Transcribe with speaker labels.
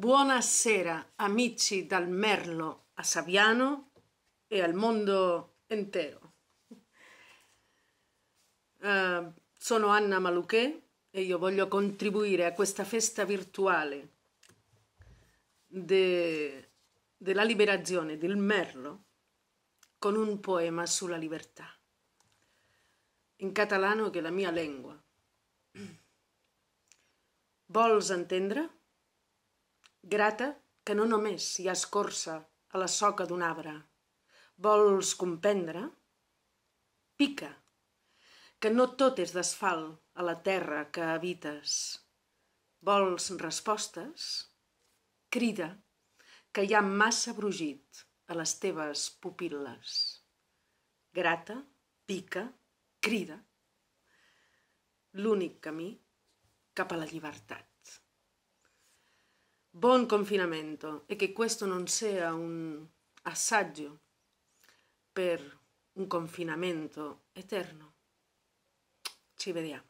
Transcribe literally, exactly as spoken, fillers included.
Speaker 1: Buonasera amici dal Merlo a Saviano e al mondo intero. Uh, sono Anna Maluché e io voglio contribuire a questa festa virtuale de, della liberazione del Merlo con un poema sulla libertà, in catalano, che è la mia lingua. Vols entendre? Grata que no només hi ha escorça a la soca d'un arbre. Vols comprendre? Pica, que no tot és d'asfalt a la terra que habites. Vols respostes? Crida, que hi ha massa brugit a les teves pupil·les. Grata, pica, crida. L'únic camí cap a la llibertat. Buon confinamento e che questo non sia un assaggio per un confinamento eterno. Ci vediamo.